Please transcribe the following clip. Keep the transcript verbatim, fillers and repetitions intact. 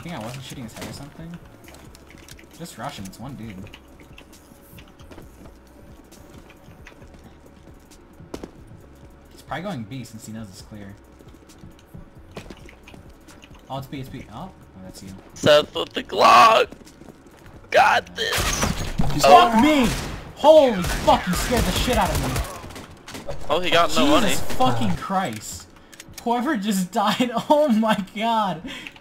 think I wasn't shooting his head or something? Just rush him, it's one dude. He's probably going B since he knows it's clear. Oh, it's B, it's B. Oh, oh that's you. Seth with the Glock! Got this! Fuck me! Holy fuck, you scared the shit out of me. Oh, he got no money. Jesus fucking Christ. Whoever just died, oh my god.